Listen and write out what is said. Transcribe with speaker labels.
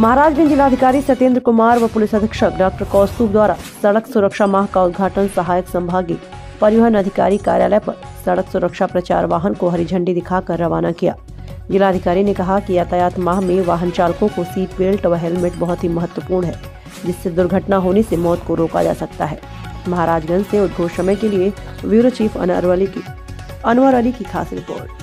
Speaker 1: महाराजगंज जिलाधिकारी सत्येंद्र कुमार व पुलिस अधीक्षक डॉक्टर कौस्तुभ द्वारा सड़क सुरक्षा माह का उद्घाटन सहायक संभागीय परिवहन अधिकारी कार्यालय पर सड़क सुरक्षा प्रचार वाहन को हरी झंडी दिखाकर रवाना किया। जिलाधिकारी ने कहा कि यातायात माह में वाहन चालकों को सीट बेल्ट व हेलमेट बहुत ही महत्वपूर्ण है, जिससे दुर्घटना होने से मौत को रोका जा सकता है। महाराजगंज से उद्घोष समय के लिए ब्यूरो चीफ अनवर अली की खास रिपोर्ट।